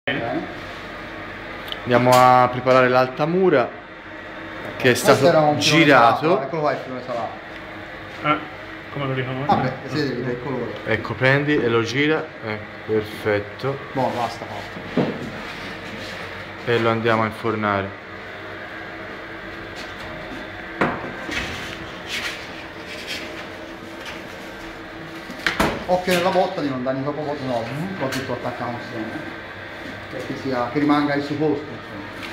Andiamo a preparare l'altamura che è stato girato. Eccolo qua il fiore salato. Come lo riconosci? Vabbè, vedete il colore. Ecco, prendi e lo gira. Perfetto. Boh, basta fatto. E lo andiamo a infornare. Occhio nella botta di non dargli troppo poco, no, poi tutto attaccato insieme. Che rimanga il suo posto, insomma.